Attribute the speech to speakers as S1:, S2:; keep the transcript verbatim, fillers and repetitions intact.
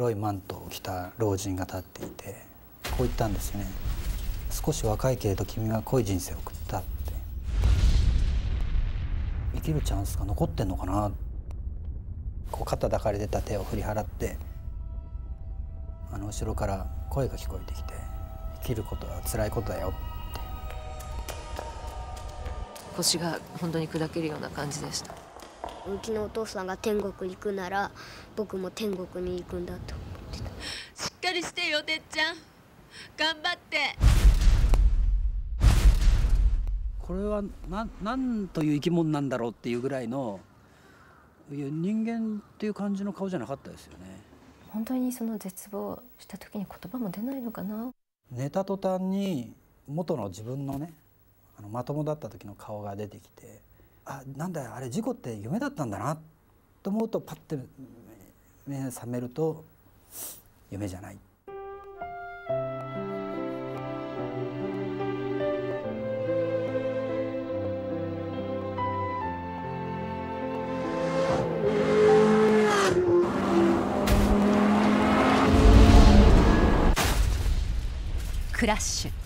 S1: 黒いマントを着た老人が立っていて、こう言ったんですよね。少し若いけれど君は濃い人生を送ったって。生きるチャンスが残ってんのかな。こう肩抱かれてた手を振り払って、あの後ろから声が聞こえてきて、生きることは辛いことだよって。
S2: 腰が本当に砕けるような感じでした。
S3: うちのお父さんが天国に行くなら僕も天国に行くんだと思ってた。
S4: しっかりしてよ、てっちゃん。頑張って。
S1: これはななんという生き物なんだろうっていうぐらいの、いや人間っていう感じの顔じゃなかったですよね。
S2: 本当にその絶望した時に言葉も出ないのかな。
S1: 寝た途端に元の自分のね、あのまともだった時の顔が出てきて、あ、なんだよあれ事故って夢だったんだなと思うと、パッて目覚めると夢じゃない。
S5: クラッシュ。